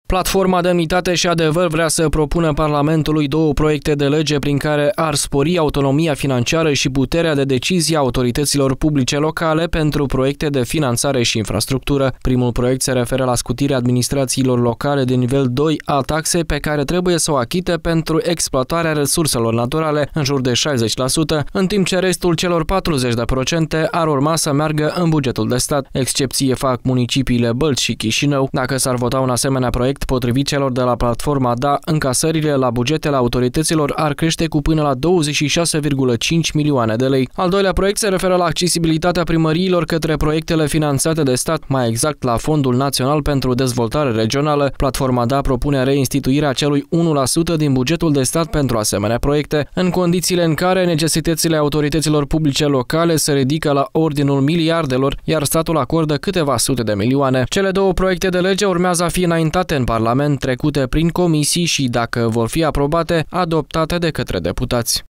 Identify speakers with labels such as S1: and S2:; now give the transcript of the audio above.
S1: Platforma Demnitate și Adevăr vrea să propună Parlamentului două proiecte de lege prin care ar spori autonomia financiară și puterea de decizie a autorităților publice locale pentru proiecte de finanțare și infrastructură. Primul proiect se referă la scutirea administrațiilor locale de nivel 2 a taxei pe care trebuie să o achite pentru exploatarea resurselor naturale, în jur de 60%, în timp ce restul celor 40% ar urma să meargă în bugetul de stat. Excepție fac municipiile Bălți și Chișinău. Dacă s-ar vota un asemenea proiect, potrivit celor de la platforma DA, încasările la bugetele autorităților ar crește cu până la 26,5 milioane de lei. Al doilea proiect se referă la accesibilitatea primăriilor către proiectele finanțate de stat, mai exact la Fondul Național pentru Dezvoltare Regională. Platforma DA propune reinstituirea celui 1% din bugetul de stat pentru asemenea proiecte, în condițiile în care necesitățile autorităților publice locale se ridică la ordinul miliardelor, iar statul acordă câteva sute de milioane. Cele două proiecte de lege urmează a fi înaintate în Parlament, trecute prin comisii și, dacă vor fi aprobate, adoptate de către deputați.